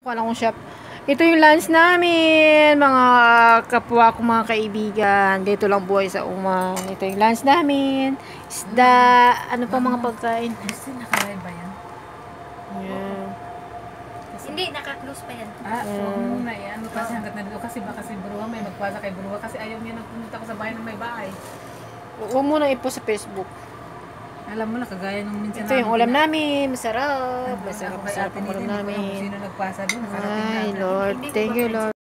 Walang shop. Ito yung lunch namin, mga kapwa ko, mga kaibigan. Dito lang buhay sa Uman. Ito yung lunch namin. Isda, ano pa mga pagkain. Kasi nakalive ba yan? Yeah. Hindi, naka-close pa yan. Huwag muna yan. Kasi hanggat nandito kasi baka si Bruha may magpasa kay Bruha kasi ayaw niya nang pumunta ko sa bahay ng may bahay. Huwag mo na i-post sa Facebook. Alam mo na, kagaya nung minsan Ito yung ulam namin. Masarap. Masarap ang ulam namin. Sino nagpasa doon? Ay, Lord. Thank you, Lord.